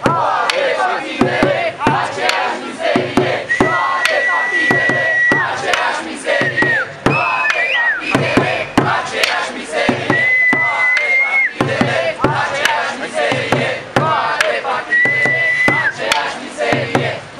toate partidele, aceeași mizerie, toate partidele, aceeași mizerie, toate partidele, aceeași mizerie, toate partidele, aceeași mizerie, toate partidele, aceeași mizerie.